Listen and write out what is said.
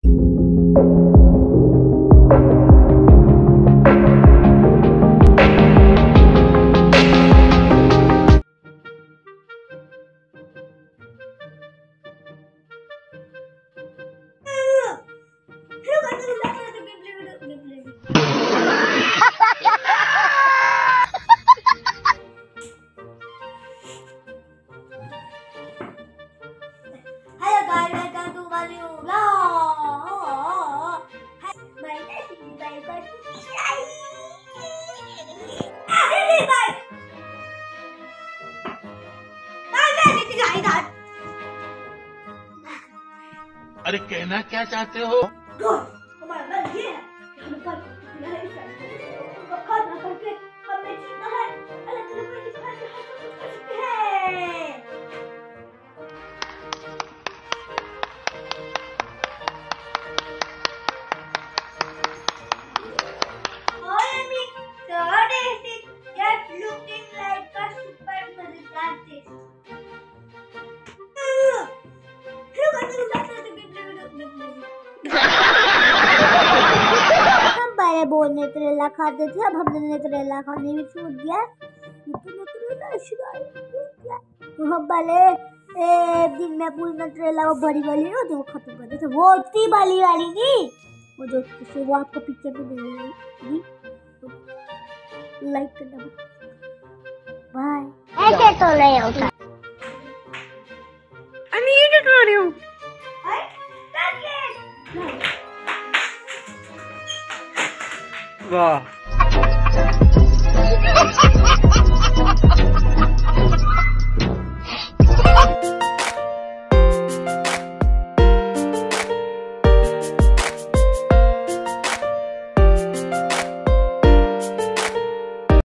अरे कहना क्या चाहते हो? हमारा मन ये है कि हमें कल खाना करके हमें जीना है। अल्लाह तेरे को दिखा के हम कुछ कर सकते हैं। और अभी so tasty, just looking like a super mother artist. हम पहले बहुत नेत्रेला खाते थे, अब हमने नेत्रेला खाने भी छोड़ दिया। तो हम पहले एक दिन में पूरी नेत्रेला वो बड़ी वाली होती वो खत्म करते थे। वो इतनी बड़ी वाली नहीं, वो जो किसी वो आपको पिक्चर में दे रही लाइक करना। बाय। ऐसे तो नहीं होता। अम्मी ये क्या कर रही हो? वाह